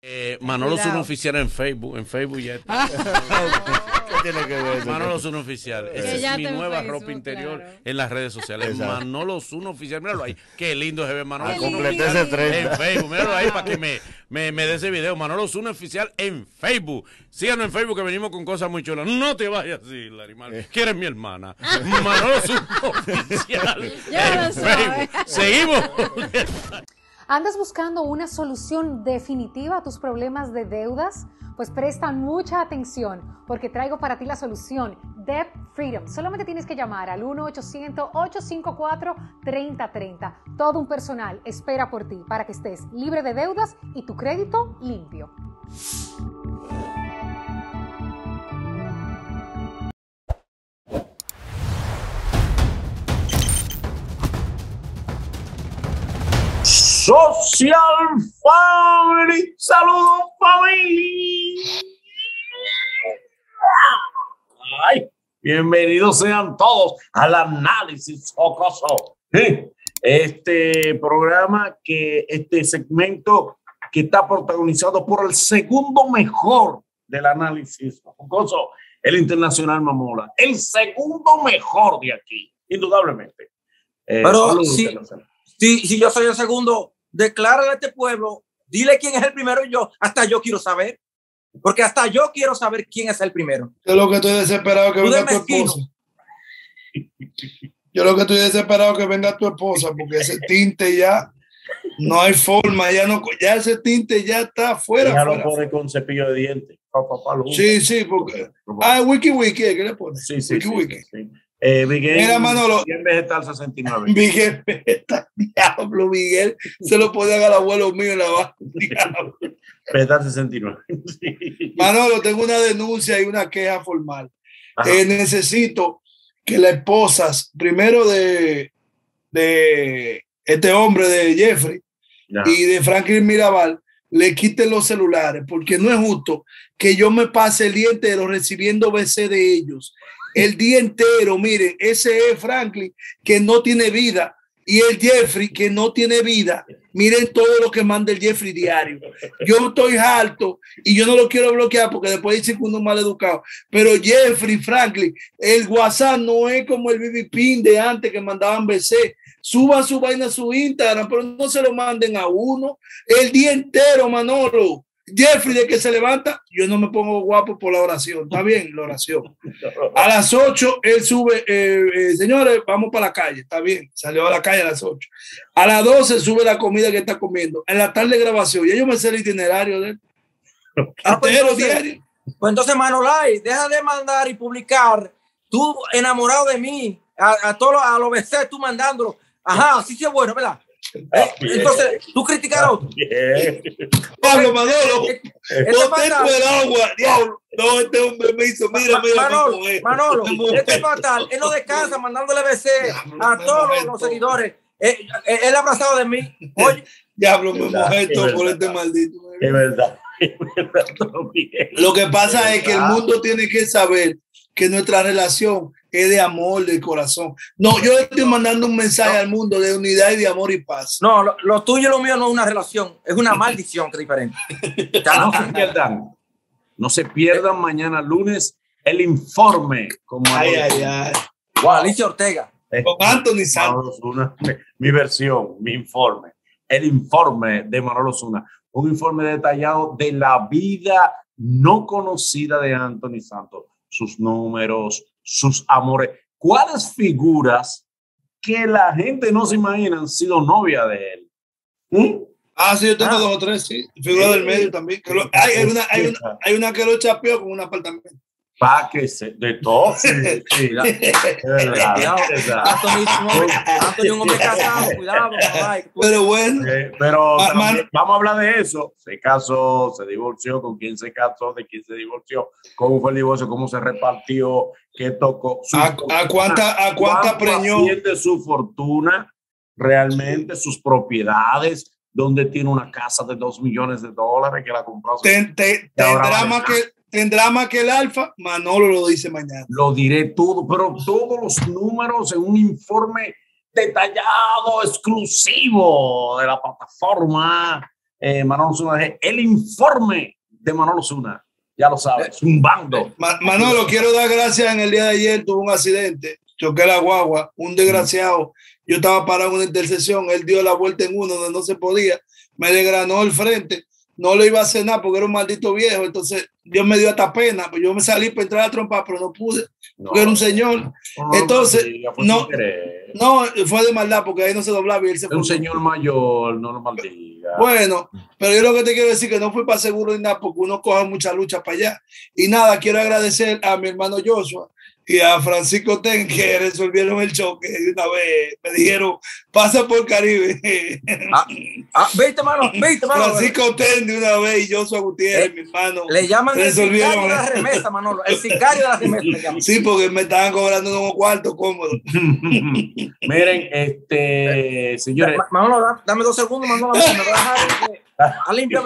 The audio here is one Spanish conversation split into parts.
Manolo es un oficial en Facebook ya está. ¿Qué tiene que ver eso? Manolo es un oficial. Esa es mi nueva Facebook, ropa interior claro. en las redes sociales. Exacto. Manolo es un oficial. Míralo ahí. Qué lindo se ve Manolo. Ah, Zuno completé oficial ese 30. en Facebook. Míralo ahí para que me dé ese video. Manolo es un oficial en Facebook. Síganos en Facebook que venimos con cosas muy chulas. No te vayas así, Larimar. Que eres mi hermana. Manolo es un oficial Ya en lo sabe. Facebook. Seguimos. ¿Andas buscando una solución definitiva a tus problemas de deudas? Pues presta mucha atención porque traigo para ti la solución Debt Freedom. Solamente tienes que llamar al 1-800-854-3030. Todo un personal espera por ti para que estés libre de deudas y tu crédito limpio. Social Family, saludos familia. Ay, bienvenidos sean todos al análisis jocoso. Este programa este segmento que está protagonizado por el segundo mejor del análisis jocoso, el Internacional Mamola, el segundo mejor de aquí, indudablemente. Pero si yo soy el segundo, declárale a este pueblo, dile quién es el primero. Hasta yo quiero saber, porque hasta yo quiero saber quién es el primero. Yo lo que estoy desesperado que venga tu esposa. Yo lo que estoy desesperado que venga tu esposa, porque ese tinte ya no hay forma, ya ese tinte ya está fuera. Ya lo pone con cepillo de dientes. Sí, porque wiki, ¿qué le pone? Sí. Miguel, mira, Manolo, Miguel Vegetal 69. Miguel Vegetal, diablo, Miguel se lo podía dar al abuelo mío en la base. Vegetal 69. Sí. Manolo, tengo una denuncia y una queja formal. Necesito que las esposas, primero de este hombre de Jeffrey y de Franklin Mirabal, le quiten los celulares, porque no es justo que yo me pase el día entero recibiendo BC de ellos. El día entero, miren, ese es Franklin que no tiene vida y el Jeffrey que no tiene vida. Miren todo lo que manda el Jeffrey diario. Yo estoy harto y yo no lo quiero bloquear porque después dicen que uno es mal educado. Pero Jeffrey, Franklin, el WhatsApp no es como el BB Pin de antes que mandaban BC. Suban su vaina a su Instagram, pero no se lo manden a uno el día entero, Manolo. Jeffrey, de que se levanta, yo no me pongo guapo por la oración. Está bien, la oración. A las 8, él sube, señores, vamos para la calle. Está bien, salió a la calle a las 8. A las 12 sube la comida que está comiendo. En la tarde grabación, ya yo me sé el itinerario de él. Pues entonces, Manolay, deja de mandar y publicar. Tú enamorado de mí, a los BC, tú mandándolo. Ajá, así sí es bueno, ¿verdad? Entonces, tú criticar a otro. Pablo, Manolo, boté el agua, diablo. No, este hombre me hizo, mira. Manolo, este es fatal. Él no descansa mandándole BC a todos los seguidores. Él abrazado de mí. Oye, diablo, me mojé todo por este maldito. Es verdad. Lo que pasa es que el mundo tiene que saber que nuestra relación es de amor, de corazón. No, yo estoy mandando un mensaje al mundo de unidad y de amor y paz. No, lo tuyo y lo mío no es una relación, es una maldición, que es diferente. No se pierdan mañana lunes el informe. Wow. Alicia Ortega. Con Anthony Santos. Mi versión, mi informe. El informe de Manolo Zuna. Un informe detallado de la vida no conocida de Anthony Santos. Sus números, sus amores. ¿Cuáles figuras que la gente no se imagina han sido novia de él? Sí, yo tengo 2 o 3, sí. Figura del medio también. Hay una que lo chapeó con un apartamento. Para que se de todo. Anthony, un hombre casado, cuidado. Pero bueno. Pero vamos a hablar de eso. Se casó, se divorció, con quién se casó, de quién se divorció, cómo fue el divorcio, cómo se repartió, qué tocó. ¿A cuánta preñó? De su fortuna, realmente, sus propiedades, donde tiene una casa de $2 millones que la compró. Tendrá más que el Alfa. Manolo lo dice mañana. Lo diré todo, pero todos los números en un informe detallado, exclusivo de la plataforma Manolo Zuna, el informe de Manolo Zuna. Ya lo sabes, un bando. Manolo, quiero dar gracias. En el día de ayer tuve un accidente, choqué la guagua, un desgraciado. Yo estaba parado en una intersección, él dio la vuelta en uno donde no se podía, me desgranó el frente, no le iba a hacer nada porque era un maldito viejo, entonces Dios me dio hasta pena, pues yo me salí para entrar a trompar, pero no pude, porque era un señor. Entonces, no, fue de maldad porque ahí no se doblaba y él se fue. Un señor mayor, no lo maldiga. Bueno, pero yo lo que te quiero decir es que no fui para seguro ni nada porque uno coge mucha lucha para allá. Y nada, quiero agradecer a mi hermano Joshua y a Francisco Ten que resolvieron el choque de una vez. Me dijeron, pasa por Caribe. Viste, mano. Francisco Ten de una vez y Joshua Gutiérrez, mi hermano. Le llaman el sicario de la remesa, Manolo. El sicario de la remesa le llaman. Sí, porque me estaban cobrando unos cuartos cómodos. Miren, señores. Manolo, dame 2 segundos, Manolo. Me voy a limpiar.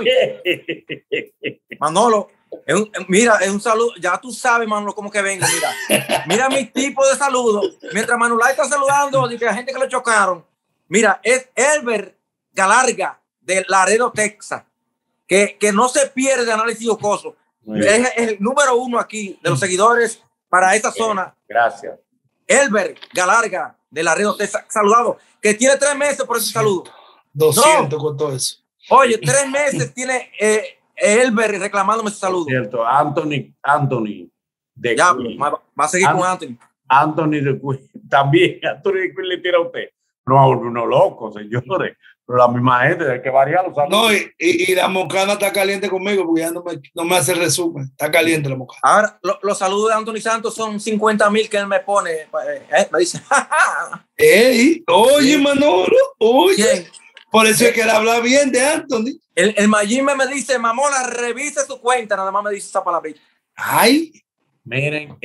Manolo. Mira, es un saludo. Ya tú sabes, Manolo, cómo que vengo. Mira mi tipo de saludo. Mientras Manolay está saludando de la gente que lo chocaron. Mira, es Elber Galarga de Laredo, Texas, que no se pierde análisis jocoso. Es el número 1 aquí de los seguidores para esta zona. Gracias. Elber Galarga de Laredo, Texas, saludado, que tiene 3 meses por ese saludo. 200 con todo eso. Oye, 3 meses tiene Elber reclamándome ese saludo. Cierto, Anthony de ya, Queen. va a seguir con Anthony. Anthony de Queen. También Anthony de Queen le tira a usted. No va a volver uno loco, señores. Pero la misma gente, hay que variar los saludos. No, y la mocana está caliente conmigo porque ya no me hace resumen. Está caliente la mocana. Ahora, los saludos de Anthony Santos son 50,000 que él me pone. Me dice, ¡ey! Oye, Manolo, oye. ¿Quién? Por eso es que él habla bien de Anthony. El Mayime me dice, Mamola, revise su cuenta. Nada más me dice esa palabrita. Ay. Miren,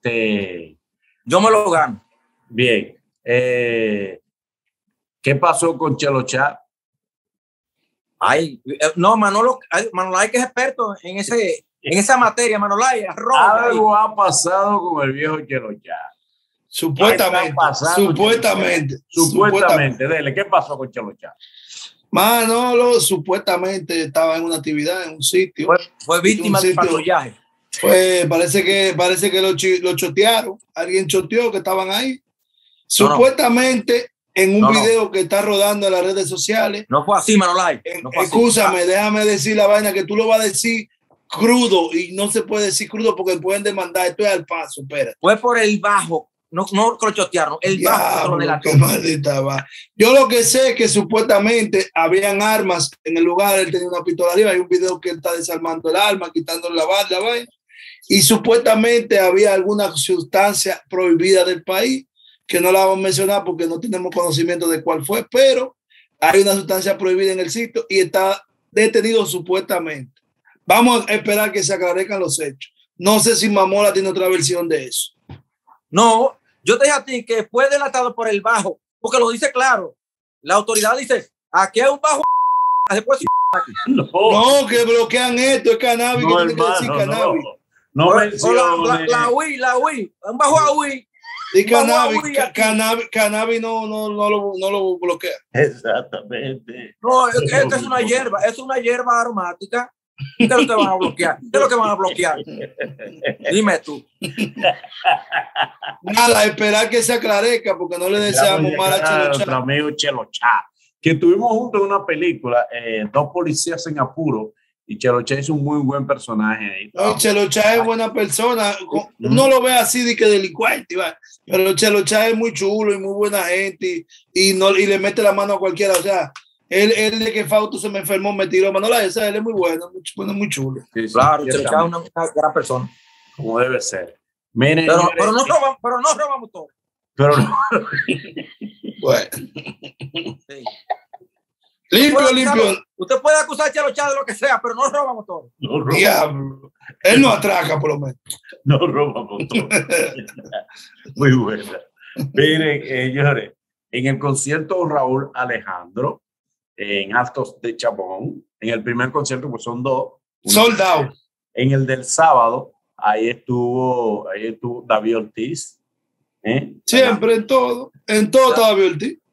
yo me lo gano. Bien. ¿Qué pasó con Chelo Chat? No, Manolo hay que es experto en esa materia, Manolay. Algo ha pasado con el viejo Chelo Chat. Supuestamente. Dele, ¿qué pasó con Chelo Chat? Manolo supuestamente estaba en una actividad en un sitio. Fue víctima de patrullaje. Parece que lo chotearon. Alguien choteó que estaban ahí. Supuestamente en un video que está rodando en las redes sociales. No fue así, Manolay. Escúchame, déjame decir la vaina que tú lo vas a decir crudo y no se puede decir crudo porque pueden demandar. Esto es al paso, espera. Fue por el bajo. No lo chotearon. El bajo de la Yo lo que sé es que supuestamente habían armas en el lugar. Él tenía una pistola arriba. Hay un video que él está desarmando el arma, quitándole la vaina. Y supuestamente había alguna sustancia prohibida del país que no la vamos a mencionar porque no tenemos conocimiento de cuál fue, pero hay una sustancia prohibida en el sitio y está detenido supuestamente. Vamos a esperar que se aclarezcan los hechos. No sé si Mamola tiene otra versión de eso. No, yo te dije a ti que fue delatado por el bajo, porque lo dice claro. La autoridad dice, aquí hay un bajo. Después no, que bloquean esto, es cannabis. No, que tiene que decir cannabis. No la UI, un bajo a UI. Y cannabis no lo bloquea. Exactamente. No, esta es una hierba aromática. ¿Qué es lo que van a bloquear? ¿Qué es lo que van a bloquear? Dime tú. Nada, esperar que se aclarezca porque no le deseamos mal a Chelo Chat. Nuestro amigo Chelo Chat, que estuvimos juntos en una película, 2 policías en apuro, y Chelo Chat es un muy buen personaje ahí. No, Chelo Chat es buena persona. No lo ve así de que delincuente, pero Chelo Chat es muy chulo y muy buena gente y le mete la mano a cualquiera. O sea, él de que Fausto se me enfermó, me tiró mano. Él es muy bueno, muy chulo. Sí, claro, Chelo Chat es una gran persona. Como debe ser. Miren, pero no robamos todo. Pero no. Bueno. Sí. Limpio. Usted puede acusar a Chelo Chat de lo que sea, pero no robamos todo. Diablo. Él no atraca, por lo menos. No robamos todo. Muy buena. Miren, señores, en el concierto Raúl Alejandro, en Altos de Chabón, en el primer concierto, pues son 2. Sold out. En el del sábado, ahí estuvo David Ortiz. Siempre, en todo estaba David Ortiz.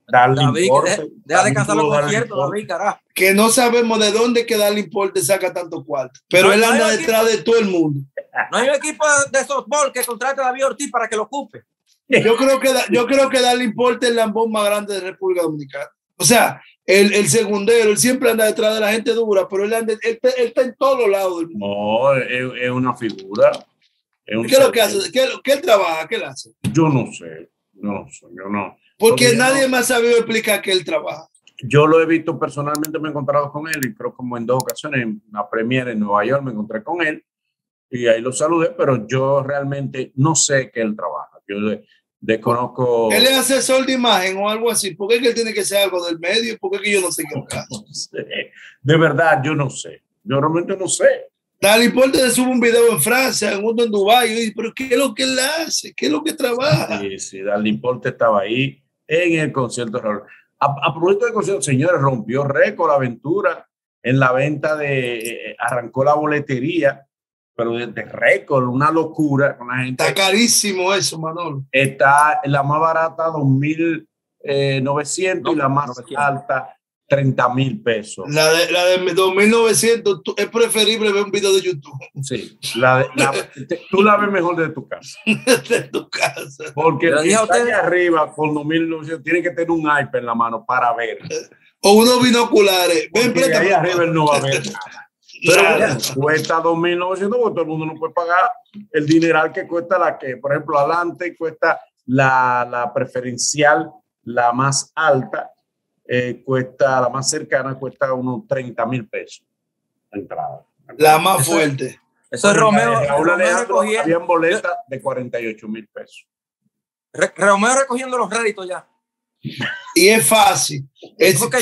darle David, importe. deja de cansar los darle conciertos, importe. David, carajo. Que no sabemos de dónde que darle importe saca tanto cuarto. Pero No, él no anda hay detrás de todo el mundo. No hay un equipo de softball que contrate a David Ortiz para que lo ocupe. Yo creo que darle importe es el lambón más grande de República Dominicana. O sea, el segundero, él siempre anda detrás de la gente dura, pero él está en todos los lados del mundo. No, es una figura. Es un ¿Qué es lo que ser- hace? ¿Qué él trabaja? ¿Qué él hace? Yo no sé. Yo no. Porque Porque nadie no. me ha sabido explicar que él trabaja. Yo lo he visto personalmente, me he encontrado con él y creo como en 2 ocasiones, en una premiere en Nueva York me encontré con él y ahí lo saludé, pero yo realmente no sé que él trabaja. Yo desconozco. Él es asesor de imagen o algo así. ¿Por qué es que él tiene que ser algo del medio? ¿Por qué es que yo no sé qué es? No sé. De verdad, yo no sé. Yo realmente no sé. Dale importe de sube un video en Francia, en uno en Dubái, pero ¿qué es lo que él hace? ¿Qué es lo que trabaja? Sí, Darle Importe estaba ahí en el concierto. A propósito del concierto, señores, rompió récord la aventura en la venta arrancó la boletería, pero de récord, una locura con la gente. Está carísimo eso, Manolo. Está la más barata, 2.900 y la más 900. alta, 30,000 pesos. La de 2.900 es preferible ver un video de YouTube Sí, tú la ves mejor desde tu casa. de tu casa. Porque Pero el que dije a está ustedes- allá arriba con 2.900 tiene que tener un iPad en la mano para ver. O unos binoculares. Ven, Porque ahí préstame. arriba él no va a ver nada. Pero bueno, cuesta 2.900 porque todo el mundo no puede pagar el dineral que cuesta la que, por ejemplo, adelante cuesta la preferencial, la más alta, cuesta la más cercana, cuesta unos 30,000 pesos la entrada. La más fuerte. Eso es Romeo, Raúl Romeo Alejandro recogiendo, habían boletas de 48,000 pesos. Romeo recogiendo los réditos ya. Y es fácil. Es Porque-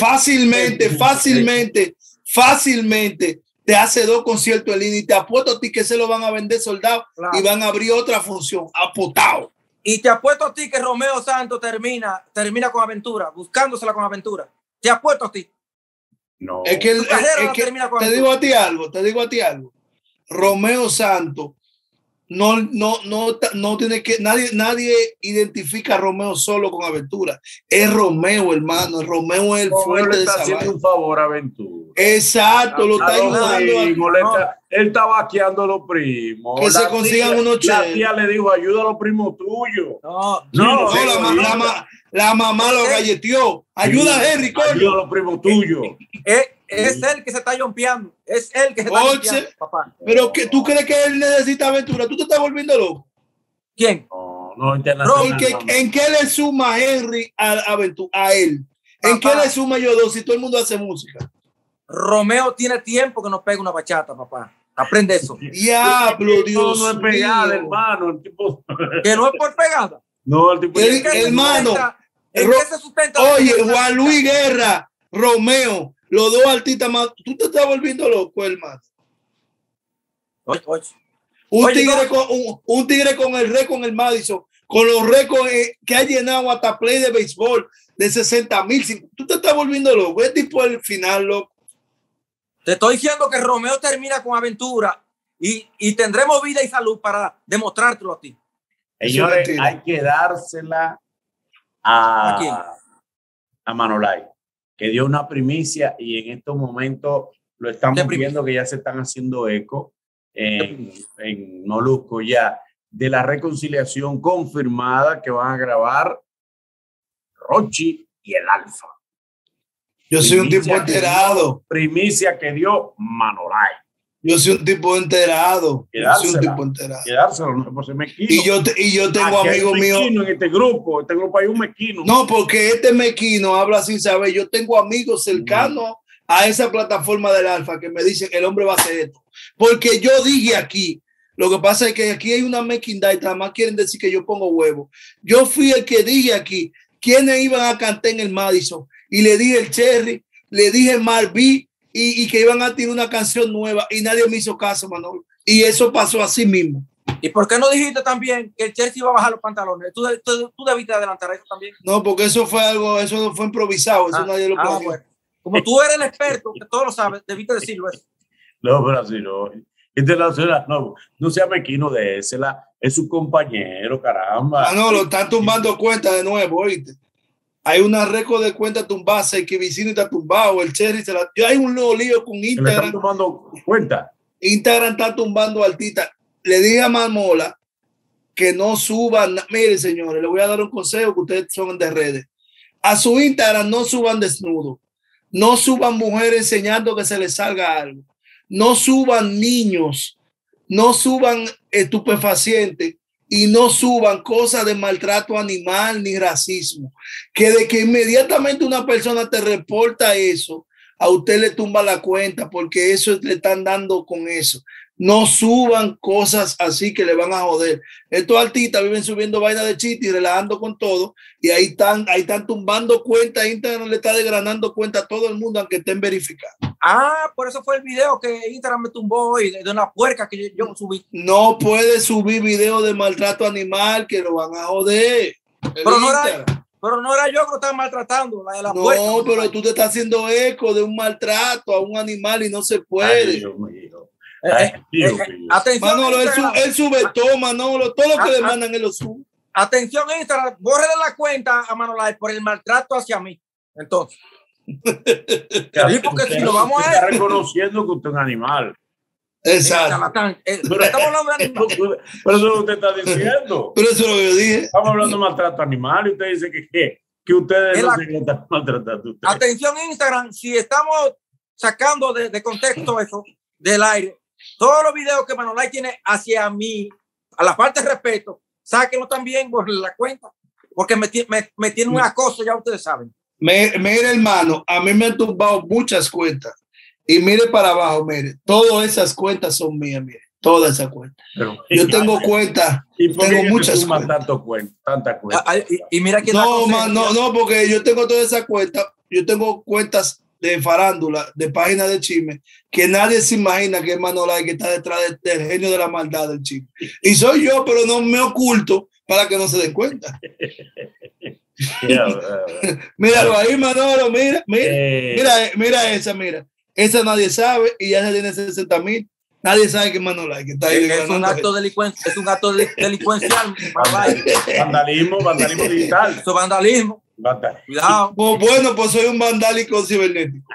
fácilmente te hace 2 conciertos en línea y te apuesto a ti que se lo van a vender soldados Claro. y van a abrir otra función. Apotado. Y te apuesto a ti que Romeo Santos termina con Aventura, buscándosela con Aventura. Te apuesto a ti. No. Es que, Tu carrera es no que termina con te Aventura. digo a ti algo. Romeo Santos no tiene que, nadie identifica a Romeo solo con Aventura. Es Romeo, hermano. Romeo es el Él fuerte le de está esa haciendo vaina. un favor a Aventura. Exacto, lo está A los ayudando a primos, él está vaqueando a los primos. Que se consigan unos La cheles. tía le dijo, ayuda a los primos tuyos. No, No, No, la mamá lo galleteó. Ayuda a Henry, Ayuda a coño. los primos tuyos. es él que se está yompeando. Es él que se está Oye. yompeando, papá. Pero que tú crees que él necesita aventura. Tú te estás volviendo loco. ¿Quién? No, internacional. Porque no. ¿en qué le suma Henry a él? ¿En qué Papá. le suma yo dos si todo el mundo hace música? Romeo tiene tiempo que nos pega una bachata, papá. Aprende eso. Diablo, Dios No es pegada, mío. hermano. El tipo. Que no es por pegada. No, el tipo. El- ¿En qué se hermano, sustenta? ¿En qué se sustenta? Oye, Juan Luis Guerra, Romeo, los dos artistas más. Tú te estás volviendo loco, hermano. Oye. Un Oye, tigre, no. un tigre con el récord en el Madison, con los récords que ha llenado hasta play de béisbol de 60,000. Tú te estás volviendo loco. Es tipo el final, loco. Te estoy diciendo que Romeo termina con Aventura y tendremos vida y salud para demostrártelo a ti. Señores, mentira. hay que dársela ¿A quién? a Manolay, que dio una primicia y en estos momentos lo estamos ¿Qué primicia? viendo que ya se están haciendo eco en Molusco ya de la reconciliación confirmada que van a grabar Rochi y el Alfa. Yo soy un Primicia tipo que dio- enterado. Primicia que dio Manolay. Yo soy un tipo enterado. Yo soy un Quedársela. tipo enterado. Quedárselo, no se puede ser mezquino. Y yo tengo Aquí hay amigos un míos. mezquino en este grupo hay un mezquino. No, porque este mequino habla sin saber. Yo tengo amigos cercanos a esa plataforma del Alfa que me dicen el hombre va a hacer esto. Porque yo dije aquí, lo que pasa es que aquí hay una mequindad y nada más quieren decir que yo pongo huevo. Yo fui el que dije aquí quiénes iban a cantar en el Madison y le dije el Cherry, le dije Marví y que iban a tirar una canción nueva y nadie me hizo caso, Manolo. Y eso pasó así mismo. ¿Y por qué no dijiste también que el Chelsea iba a bajar los pantalones? Tú debiste adelantar eso también. No, porque eso fue algo, eso no fue improvisado, eso nadie lo planeó. Bueno. Como tú eres el experto, que todo lo sabes, debiste decirlo eso. No, pero así no. Internacional, no sea mequino de ese, es su compañero, caramba. Manolo, están tumbando cuentas de nuevo, ¿oíste? hay una récord de cuenta tumbada, que Vicini está tumbado, el Cherry se la... Hay un nuevo lío con Instagram. ¿Le están tomando cuenta? Instagram está tumbando altita. Le dije a Mamola que no suban. Mire, señores, le voy a dar un consejo que ustedes son de redes. A su Instagram no suban desnudos. No suban mujeres enseñando que se les salga algo. No suban niños. No suban estupefacientes. Y no suban cosas de maltrato animal ni racismo. Que de que inmediatamente una persona te reporta eso, a usted le tumba la cuenta porque eso le están dando con eso. No suban cosas así que le van a joder. Estos artistas viven subiendo vainas de chiste y relajando con todo. Y ahí están tumbando cuentas. Instagram le está desgranando cuenta a todo el mundo, aunque estén verificados. Por eso fue el video que Instagram me tumbó hoy de una puerca que yo subí. No puede subir videos de maltrato animal que lo van a joder. Pero no era yo que lo estaba maltratando. La no, puerca, pero tú te estás haciendo eco de un maltrato a un animal y no se puede. Ay, Dios mío. Atención, Manolo, él sube todo, Manolo, todo lo que le mandan él lo sube. Atención, Instagram, bórrele la cuenta a Manolay por el maltrato hacia mí. Entonces, porque si lo vamos a está reconociendo que usted es un animal. Exacto. Pero estamos hablando de animales. Pero eso es lo que usted está diciendo. Pero eso es lo que yo dije. Estamos hablando de maltrato animal y usted dice que ustedes no se están maltratando. Ustedes. Atención, Instagram, si estamos sacando de contexto eso del aire, todos los videos que Manolay tiene hacia mí, a la falta de respeto, sáquenlo también por la cuenta, porque me tiene una cosa, ya ustedes saben. Mire, hermano, a mí me han tumbado muchas cuentas. Y mire para abajo, mire, todas esas cuentas son mías, mire, todas esas cuentas. Yo tengo cuentas, tengo muchas cuentas. Tantas cuentas. Y mira que no, porque yo tengo todas esas cuentas, yo tengo cuentas de farándula, de páginas de chisme, que nadie se imagina que es Manolay que está detrás del genio de la maldad del chisme. Y soy yo, pero no me oculto para que no se den cuenta. Míralo ahí, Manolo, mira esa, mira. Esa nadie sabe y ya se tiene 60,000. Nadie sabe que Manolay que está ahí. Es un acto delincuencial. Vandalismo digital. Eso es vandalismo. Cuidado. Bueno, pues soy un vandálico cibernético.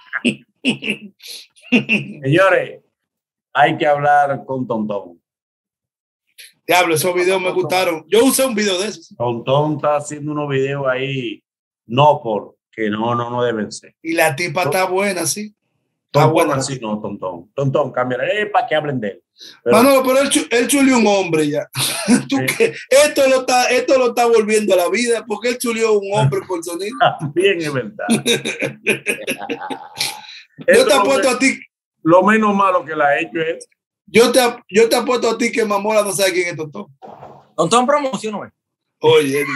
Señores, hay que hablar con Tontón. Diablo, esos videos me gustaron. Yo usé un video de esos. Tontón está haciendo unos videos ahí, que no deben ser. Y la tipa está buena, sí. Está buena, sí, no, Tontón, cámbiala, para que hablen de él. Pero él chulió un hombre ya. Esto lo está volviendo a la vida, porque él chulió un hombre por sonido. También es verdad. Yo te apuesto a ti. Lo menos malo que la ha hecho es. Yo te apuesto a ti que Mamola no sabe quién es Tontón. Tontón Promoción, ¿no es? Oye,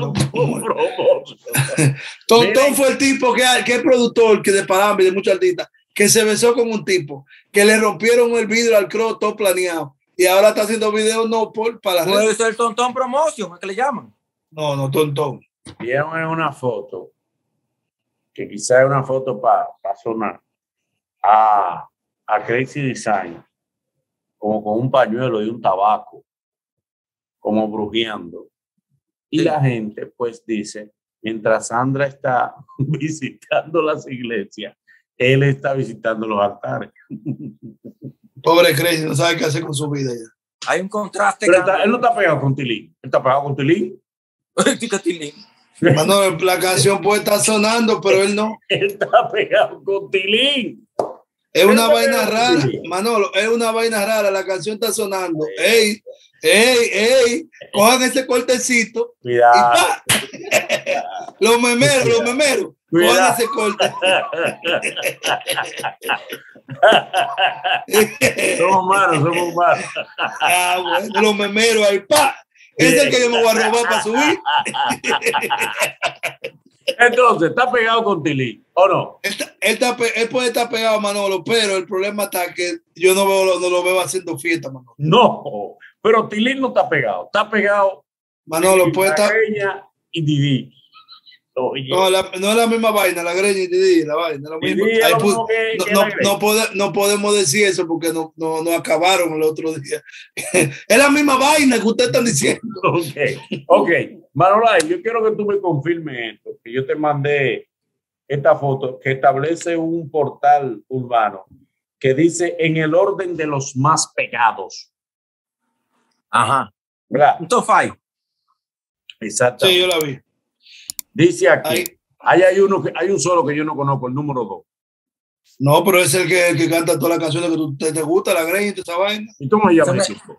Tontón fue el tipo que es productor que de Parambi, de muchos artistas, que se besó con un tipo, que le rompieron el vidrio al cross todo planeado y ahora está haciendo videos para la red. Puede ser Tontón Promotion, ¿a qué le llaman? No, Tontón. Vieron en una foto, que quizás es una foto para sonar, a Crazy Design, como con un pañuelo y un tabaco, como brujeando. Y la gente pues dice, mientras Sandra está visitando las iglesias, él está visitando los altares. Pobre Crazy, no sabe qué hacer con su vida ya. Hay un contraste. Pero él no está pegado con Tilín. Él está pegado con Tilín. Manolo, la canción puede estar sonando, pero él no. Él está pegado con Tilín. Es una vaina rara, Manolo, es una vaina rara. La canción está sonando. ¡Ey! Cojan ese cortecito. Cuidado. Los memeros. Cojan ese corte. Somos humanos. Bueno, los memeros ahí, ¡pa! Ese es el que yo me voy a robar para subir. Entonces, ¿está pegado con Tilín o no? Él puede estar pegado a Manolo, pero el problema está que yo no lo veo haciendo fiesta, Manolo. No, pero Tilín no está pegado. Está pegado Manolo, puede estar. Y Didi. Oye. No, no es la misma vaina, la greña y Didi, la vaina. Lo mismo. No podemos decir eso porque no acabaron el otro día. Es la misma vaina que ustedes están diciendo. Ok. Manolay, yo quiero que tú me confirmes esto, que yo te mandé esta foto que establece un portal urbano que dice en el orden de los más pegados. Ajá. ¿Verdad? Un top 5. Exacto. Sí, yo la vi. Dice aquí, hay un solo que yo no conozco, el número 2. No, pero es el que canta todas las canciones que te gusta, la greña y toda esa vaina. ¿Y cómo se llama ese tipo?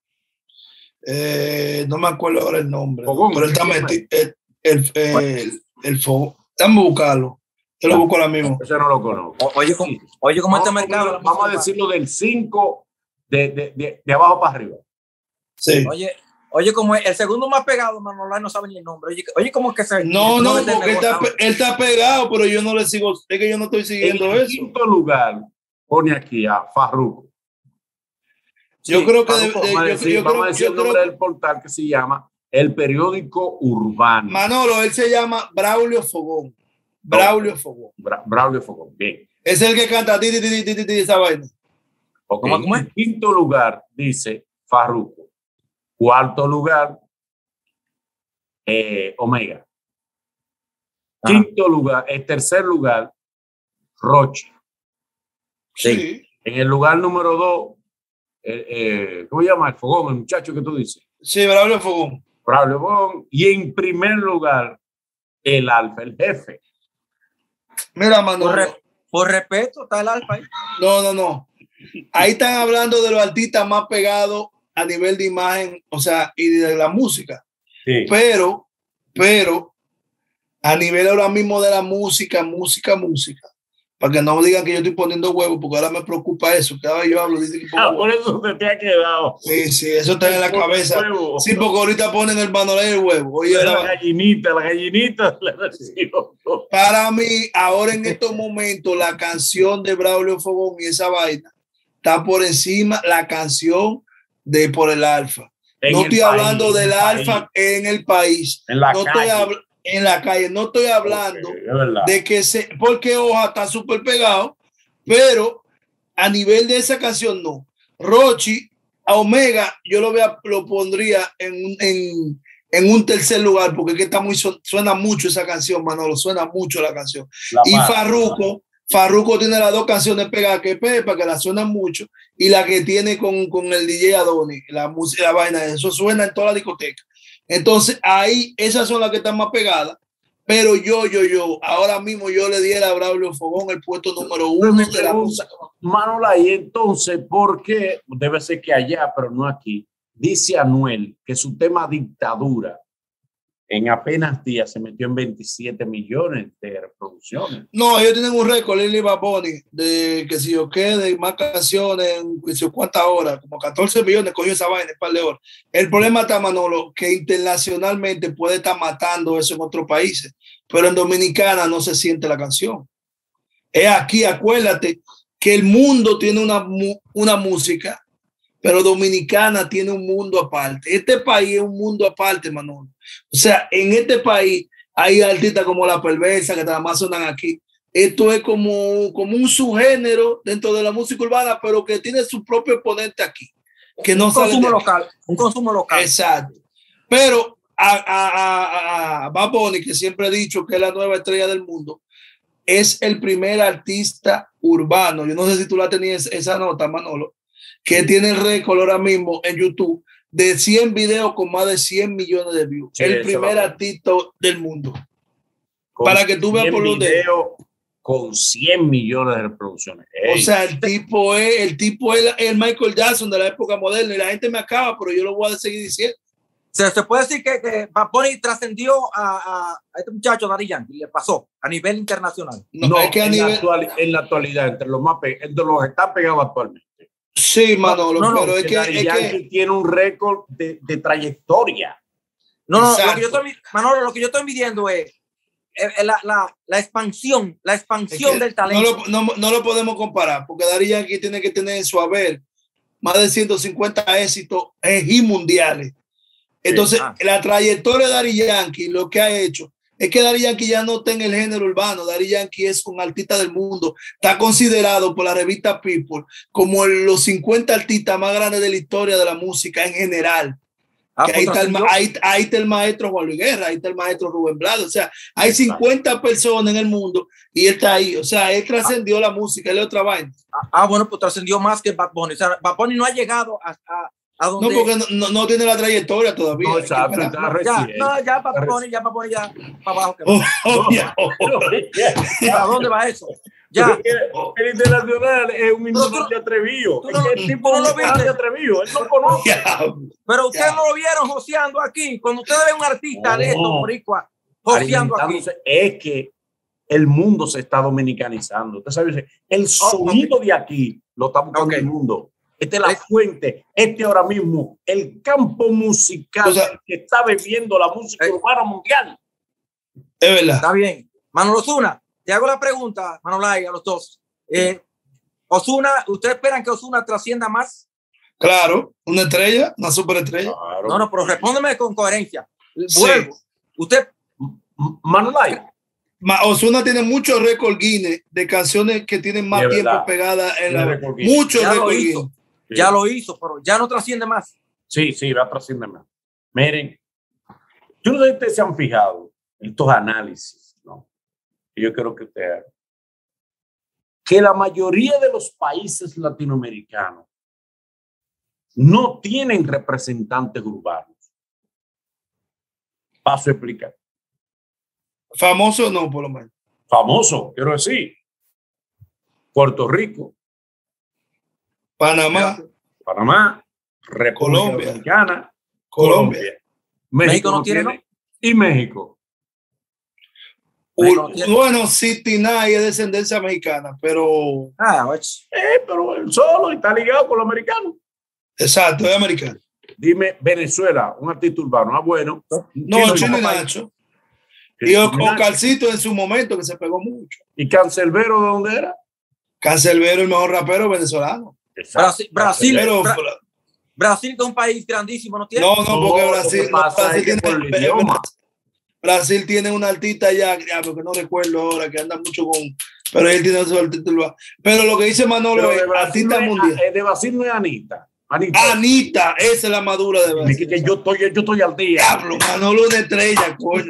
No me acuerdo ahora el nombre. Fogón, pero él está metido. El fogón. Déjame buscarlo. Yo lo busco ahora mismo. Ese no lo conozco. Oye, ¿cómo este mercado? Vamos a decirlo del 5 de abajo para arriba. Sí. Oye, como el segundo más pegado, Manolay no sabe ni el nombre. Oye, ¿cómo que se? No, porque él está pegado, pero yo no le sigo. Es que yo no estoy siguiendo eso. En quinto lugar, pone aquí a Farruko. Yo creo que vamos a decir el nombre del portal que se llama El Periódico Urbano. Manolo, él se llama Braulio Fogón. Braulio Fogón. Braulio Fogón, bien. Es el que canta esa vaina. Okay. ¿Cómo es? En quinto lugar dice Farruko. Cuarto lugar, Omega. Quinto lugar, tercer lugar, Rochi. Sí. En el lugar número 2, ¿cómo se llama? El Fogón, el muchacho que tú dices. Sí, Braulio Fogón. Braulio Fogón. Y en primer lugar, el Alfa, el jefe. Mira, Manolo. Por respeto, está el Alfa ahí. No. Ahí están hablando de los artistas más pegados a nivel de imagen, o sea, y de la música. Sí. Pero, a nivel ahora mismo de la música, para que no digan que yo estoy poniendo huevos, porque ahora me preocupa eso. Cada vez yo hablo, dice que por eso se te ha quedado. Sí, eso está en la cabeza. Huevo. Sí, porque ahorita ponen el Manolay el huevo. Oye, la gallinita. Para mí, ahora en estos momentos, la canción de Braulio Fogón y esa vaina está por encima la canción de Por el Alfa. No estoy hablando del Alfa en el país. En la calle. En la calle. No estoy hablando de que porque Hoja está súper pegado, pero a nivel de esa canción no. Rochi, a Omega, yo lo pondría en un tercer lugar, porque es que suena mucho esa canción, Manolo, suena mucho la canción. Farruko tiene las 2 canciones pegadas que Pepa, que la suenan mucho, y la que tiene con el DJ Adonis, la música, la vaina, eso suena en toda la discoteca. Entonces, ahí, esas son las que están más pegadas, pero yo, ahora mismo yo le diera a Braulio Fogón el puesto número 1 de la música. Manola, y entonces, ¿por qué? Debe ser que allá, pero no aquí. Dice Anuel que su tema dictadura en apenas días se metió en 27 millones de reproducciones. No, ellos tienen un récord, Lili Baboni, de que si yo qué, de más canciones, en si cuántas horas, como 14 millones cogió esa vaina, un par de horas. El problema está, Manolo, que internacionalmente puede estar matando eso en otros países, pero en Dominicana no se siente la canción. Es aquí, acuérdate que el mundo tiene una música, pero Dominicana tiene un mundo aparte. Este país es un mundo aparte, Manolo. O sea, en este país hay artistas como La Perversa que nada más sonan aquí. Esto es como un subgénero dentro de la música urbana, pero que tiene su propio exponente aquí. Que no un consumo local. Exacto. Pero a Bad Bunny, que siempre he dicho que es la nueva estrella del mundo, es el primer artista urbano. Yo no sé si tú la tenías esa nota, Manolo, que tiene el récord ahora mismo en YouTube de 100 videos con más de 100 millones de views. Sí, el primer artista del mundo. Para que tú veas por los dedos. Con 100 millones de reproducciones. O sea, el tipo es el Michael Jackson de la época moderna y la gente me acaba, pero yo lo voy a seguir diciendo. Se puede decir que Bad Bunny trascendió a este muchacho Daddy Yankee, le pasó a nivel internacional. No, es que en la actualidad, entre los que están pegados actualmente. Sí, Manolo, pero es que tiene un récord de trayectoria. Lo que yo estoy midiendo es la expansión del talento. No lo podemos comparar, porque Daddy Yankee tiene que tener en su haber más de 150 éxitos y mundiales. Entonces, la trayectoria de Daddy Yankee, lo que ha hecho, es que Daddy Yankee ya no está en el género urbano. Daddy Yankee es un artista del mundo. Está considerado por la revista People como los 50 artistas más grandes de la historia de la música en general. Ahí está el maestro Juan Luis Guerra, ahí está el maestro Rubén Blades. O sea, hay 50 personas en el mundo y él está ahí. O sea, él trascendió la música, él es otra vaina. Bueno, pues trascendió más que Bad Bunny. O sea, Bad Bunny no ha llegado a donde... No, porque no tiene la trayectoria todavía. No, exacto, ya Bad Bunny ya para abajo. ¿A dónde va eso? Ya. El internacional es un ignorante atrevido. El tipo no lo viste atrevido. Él no conoce. Pero ustedes no lo vieron joseando aquí. Cuando ustedes ven un artista de estos boricua joseando aquí. Es que el mundo se está dominicanizando. Usted sabe, el sonido de aquí lo está buscando el mundo. Esta es la fuente. Ahora mismo, el campo musical que está bebiendo la música urbana mundial. Es verdad. Está bien. Manolo Ozuna, te hago la pregunta, Manolay, a los dos. Ozuna, ¿ustedes esperan que Ozuna trascienda más? Claro, una estrella, una superestrella. Claro. No, pero respóndeme con coherencia. Vuelvo. Sí. Usted, Manolay. Ozuna tiene muchos récords Guinness de canciones que tienen más tiempo pegadas en la... Muchos récords Guinness. Ya lo hizo, pero ya no trasciende más. Sí, va a trascender más. Miren, yo no sé si ustedes se han fijado en estos análisis, ¿no? Yo creo que ustedes hagan. Que la mayoría de los países latinoamericanos no tienen representantes urbanos. Paso a explicar. Famoso no, por lo menos. Famoso, quiero decir. Puerto Rico. Panamá, República Colombia, Dominicana, Colombia. México no tiene, ¿no? Y México. Bueno, City Night es descendencia mexicana, pero... pero él solo está ligado con los americanos. Exacto, es americano. Dime, Venezuela, un artista urbano. Bueno. No, Chino y Nacho. Y Oscarcito en su momento, que se pegó mucho. ¿Y Canserbero de dónde era? Canserbero, el mejor rapero venezolano. Brasil es un país grandísimo, ¿no tiene? No, porque Brasil tiene un artista ya, porque no recuerdo ahora, que anda mucho con... Pero él tiene su artista. Pero lo que dice Manolo es artista mundial. De Brasil no es Anita. Anita, esa es la madura de Brasil. Que yo estoy al día. Diablo, Manolo es una estrella, coño.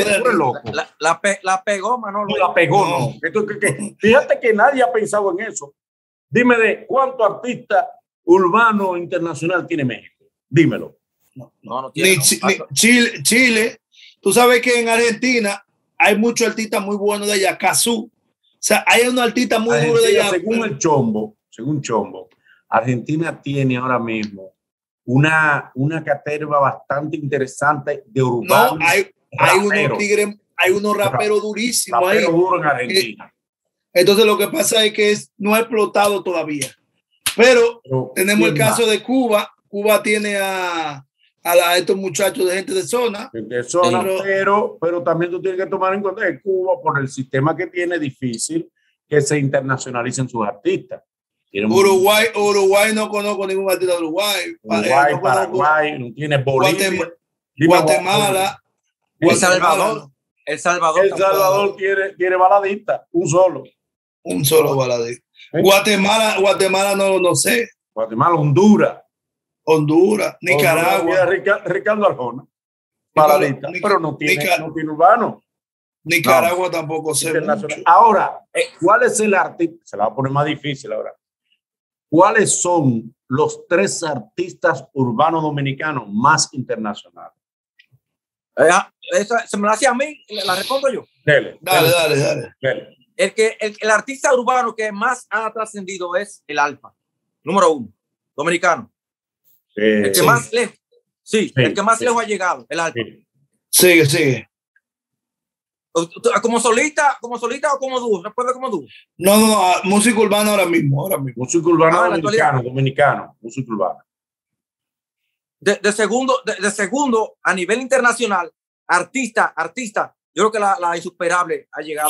La pegó, Manolo. No la pegó, no. Fíjate que nadie ha pensado en eso. Dime de cuántos artistas urbanos internacional tiene México. Dímelo. No tiene. Chile. Tú sabes que en Argentina hay muchos artistas muy buenos de allá. Cazú. O sea, hay unos artistas muy buenos de allá. Según Chombo, Argentina tiene ahora mismo una caterva bastante interesante de urbanos. No, hay unos tigres, hay unos raperos durísimos. Raperos duros en Argentina. Entonces lo que pasa es que no ha explotado todavía. Pero tenemos el caso de Cuba. Cuba tiene a estos muchachos de gente de zona. Pero también tú tienes que tomar en cuenta que Cuba, por el sistema que tiene, es difícil que se internacionalicen sus artistas. Uruguay no conozco ningún artista de Uruguay. Paraguay, no tiene Bolivia. Guatemala. El Salvador tiene baladista, un solo baladista. Guatemala no sé. Guatemala, Honduras, Nicaragua. Ricardo Arjona, baladista, pero no tiene urbano. Nicaragua tampoco sé. Ahora, ¿cuál es el artista? Se la va a poner más difícil ahora. ¿Cuáles son los 3 artistas urbanos dominicanos más internacionales? Se me lo hace a mí, la respondo yo. Dale. El artista urbano que más ha trascendido es el Alfa, número 1, dominicano. El que más lejos. El que más lejos ha llegado, el Alfa. Sigue. ¿Como solista o como dúo? ¿Recuerda como dúo? No, música urbana ahora mismo. Música urbana dominicano, música urbana. De segundo, a nivel internacional, artista, yo creo que la insuperable ha llegado.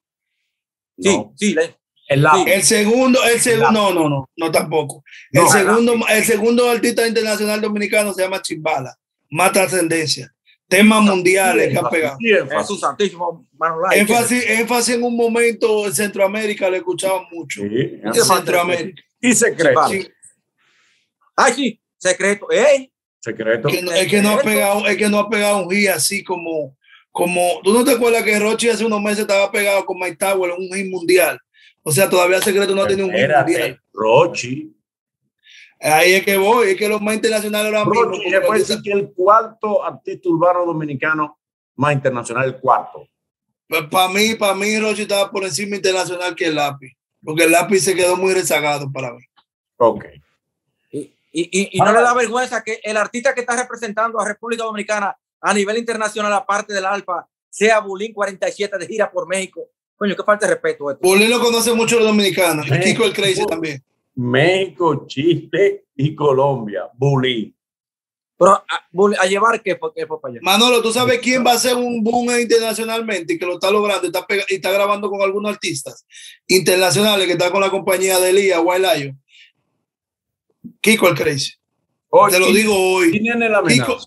El segundo, no tampoco. El segundo artista internacional dominicano se llama Chimbala, más trascendencia. temas mundiales que ha pegado. Jesús Santísimo, Manolay. Énfasis en un momento en Centroamérica le escuchaban mucho. Sí, en Centroamérica. Y secreto. Sí. Ay, sí, secreto. ¡Ey! Secreto. Es que no ha pegado un hit así como tú no te acuerdas que Rochi hace unos meses estaba pegado con Mike Tower en un hit mundial. O sea, todavía Secreto no ha tenido un hit mundial. Rochi. Ahí es que voy, es que los más internacionales ahora mismo. Rochi puede decir que el cuarto artista urbano dominicano más internacional, el cuarto. Pues para mí Rochi estaba por encima internacional que el Lápiz, porque el Lápiz se quedó muy rezagado para mí. Ok. Y no le da vergüenza que el artista que está representando a República Dominicana a nivel internacional, aparte del Alfa, sea Bulín 47 de gira por México. Coño, qué falta de respeto esto. Bulín lo conoce mucho los dominicanos. Y Kiko el Crazy también. México, Chile y Colombia. Bulín. Pero a llevar qué fue para allá. Manolo, ¿tú sabes quién va a ser un boom internacionalmente y que lo está logrando y está grabando con algunos artistas internacionales que está con la compañía de Elías, Wild Lion? Kiko el Crazy. Te lo digo hoy. ¿Quién es la Kiko,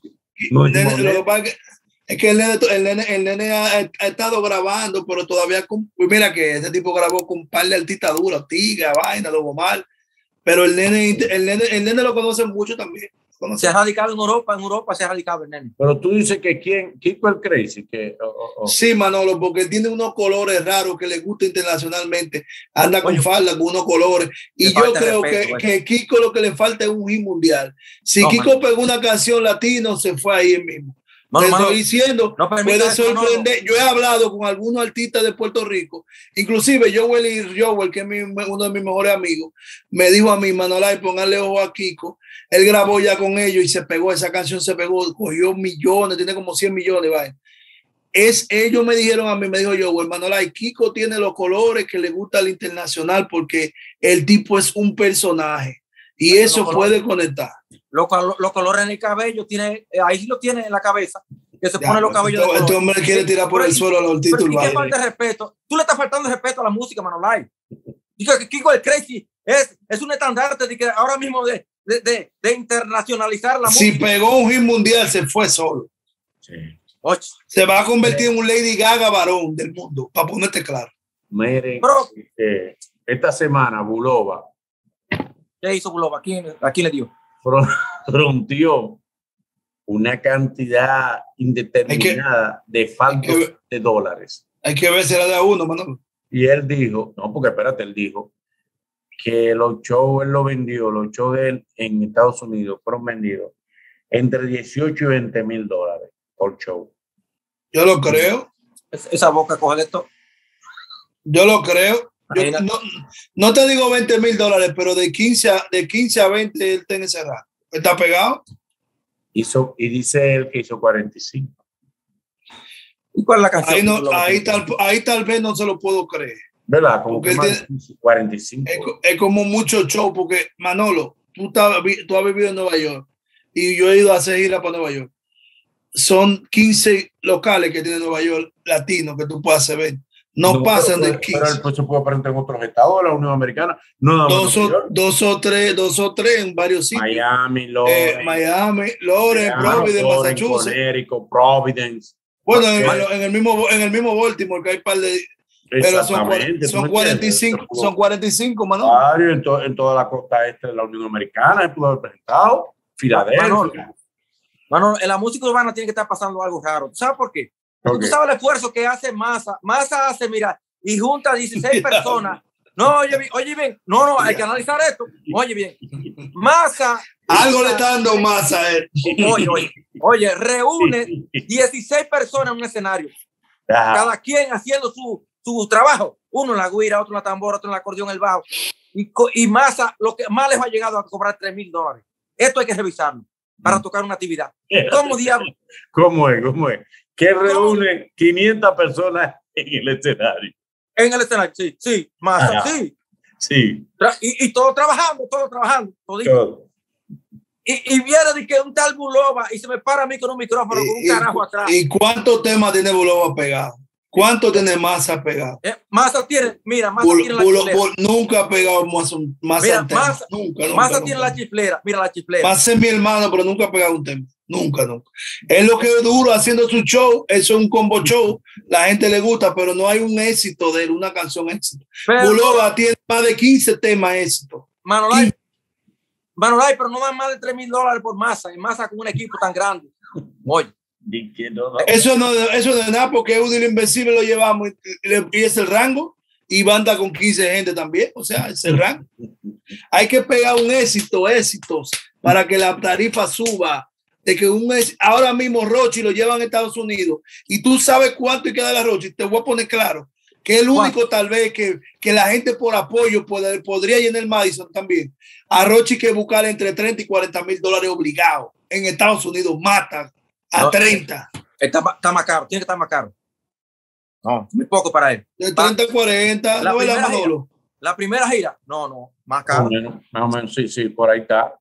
es que el nene ha estado grabando, pero todavía mira que ese tipo grabó con un par de artistas duros, Tiga, Vaina, Lobo Mal, pero el nene lo conoce mucho también. Se ha radicado en Europa se ha radicado el nene. Pero tú dices que Kiko el Crazy. Sí, Manolo, porque él tiene unos colores raros que le gusta internacionalmente. Anda con falda, con unos colores. Y yo creo que Kiko lo que le falta es un hit mundial. Si Kiko pegó una canción latino, se fue ahí mismo. Te estoy diciendo, puede sorprender. Yo he hablado con algunos artistas de Puerto Rico, inclusive Joel, que es uno de mis mejores amigos, me dijo a mí, Manolay, póngale ojo a Kiko. Él grabó ya con ellos y se pegó, esa canción se pegó, cogió millones, tiene como 100 millones, vaya. Ellos me dijeron a mí, me dijo Joel, Manolay, Kiko tiene los colores que le gusta al internacional porque el tipo es un personaje y eso puede conectar. Los colores en el cabello, ahí sí lo tiene en la cabeza, que se pone los cabellos. Este hombre quiere tirar por el suelo a los artistas urbanos. ¿Qué falta de respeto? Tú le estás faltando respeto a la música, Manolay. Digo que Kiko el Crazy es un estandarte de que ahora mismo de internacionalizar la música. Si pegó un hit mundial, se fue solo. Sí. Se va a convertir en un Lady Gaga varón del mundo, para ponerte claro. Miren, esta semana Bulova. ¿Qué hizo Bulova? ¿A quién le dio? Fronteó una cantidad indeterminada de faltos de dólares. Hay que ver si era de a uno, Manolo. Y él dijo, no, porque espérate, él dijo que los shows de él en Estados Unidos fueron vendidos entre 18 y 20 mil dólares por show. Yo lo creo. Esa boca coge esto. Yo lo creo. No te digo 20 mil dólares, pero de 15 a 20 él tiene cerrado. ¿Está pegado? Y dice él que hizo 45. ¿Y cuál es la canción? Ahí tal vez no se lo puedo creer. ¿Verdad? Como que 45. Es como mucho show, porque Manolo, tú has vivido en Nueva York y yo he ido a hacer gira para Nueva York. Son 15 locales que tiene Nueva York latinos que tú puedes ver. No pasan de 15. Pero el se puede aparentar en otros estados de la Unión Americana. No, dos o tres en varios sitios. Miami, Lawrence, Providence, Massachusetts. Connecticut, Providence. Bueno, en el mismo Baltimore, que hay un par de. Pero son 45, Manolo. En toda la costa este de la Unión Americana, se pudo haber presentado. Filadelfia. Manolo, en la música urbana tiene que estar pasando algo raro. ¿Sabes por qué? Porque tú sabes el esfuerzo que hace Massa. Massa hace, mira, y junta 16 personas. No, oye bien. No, hay que analizar esto. Oye bien. Massa. Algo le está dando Massa a él. Oye, reúne 16 personas en un escenario. Ajá. Cada quien haciendo su trabajo. Uno en la guira, otro en la tambora, otro en el acordeón, el bajo. Y Massa, lo que más les ha llegado a cobrar $3,000. Esto hay que revisarlo para tocar una actividad. ¿Cómo diablos? ¿Cómo es? Que reúne 500 personas en el escenario. En el escenario, sí, Massa, sí. Y todos trabajando. Todo. Y viene de que un tal Bulova y se me para a mí con un micrófono con un carajo atrás. ¿Y cuántos temas tiene Bulova pegado? ¿Cuánto tiene Massa pegado? Massa tiene la chiflera. Nunca ha pegado Massa Massa tiene la chiflera. Mira la chiflera. Massa es mi hermano, pero nunca ha pegado un tema. Nunca. Es lo que es duro haciendo su show, eso es un combo show, la gente le gusta, pero no hay un éxito de él, una canción éxito. Bulova tiene más de 15 temas éxito. Manolay, pero no dan más de $3,000 por masa, en masa con un equipo tan grande. Oye. Eso no es nada, porque Udil Invencible lo llevamos y es el rango, y banda con 15 gente también, o sea, es el rango. Hay que pegar un éxitos para que la tarifa suba. De que ahora mismo Rochi lo llevan a Estados Unidos y tú sabes cuánto hay que dar a Rochi. Te voy a poner claro que el único tal vez que la gente por apoyo podría llenar el Madison también. A Rochi que buscar entre 30 y 40 mil dólares obligados en Estados Unidos, matan a 30. Está más caro, tiene que estar más caro. No, muy poco para él. De 30 a 40, la primera gira, no, más caro. Más o menos, sí, por ahí está.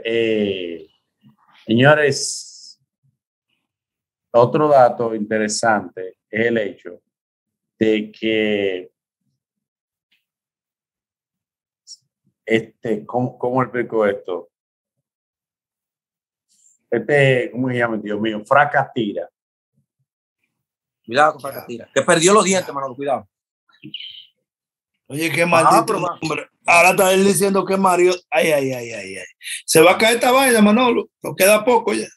Señores, otro dato interesante es el hecho de que ¿cómo explico esto? ¿Cómo se llama, Dios mío? Fracatira. Cuidado con Fracatira, que perdió los dientes, Manolo, cuidado. Oye, qué maldito hombre. Ahora está él diciendo que Mario. Ay. Se va a caer esta vaina, Manolo. Nos queda poco ya.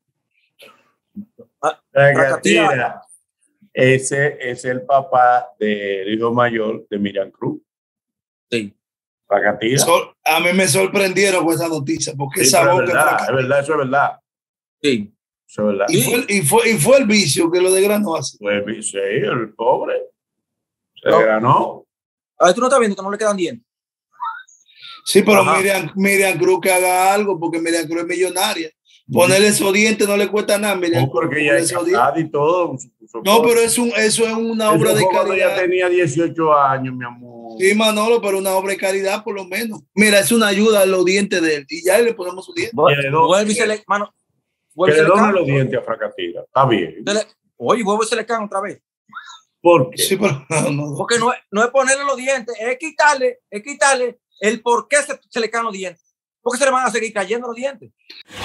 Fracatira. Ese es el papá del hijo mayor de Miriam Cruz. Sí. Fracatira. A mí me sorprendieron con esa noticia, porque sí, es verdad, eso es verdad. Sí. Eso es verdad. Y fue el vicio que lo desgranó así. Fue el vicio, el pobre. Se desgranó. A ver, tú no estás viendo que no le quedan dientes. Sí, pero Miriam Cruz que haga algo, porque Miriam Cruz es millonaria. Ponerle esos dientes no le cuesta nada. Miriam Cruz, porque ella es casada y todo. No, pero eso es una obra de caridad. Ella tenía 18 años, mi amor. Sí, Manolo, pero una obra de caridad por lo menos. Mira, es una ayuda a los dientes de él. Y ya le ponemos sus dientes. Vuelve y se le... Que le donen los dientes a Fracatira. Está bien. Oye, vuelve y se le caen otra vez. ¿Por qué? Sí, pero no. Porque no es ponerle los dientes, es quitarle el por qué se le caen los dientes. Porque se le van a seguir cayendo los dientes.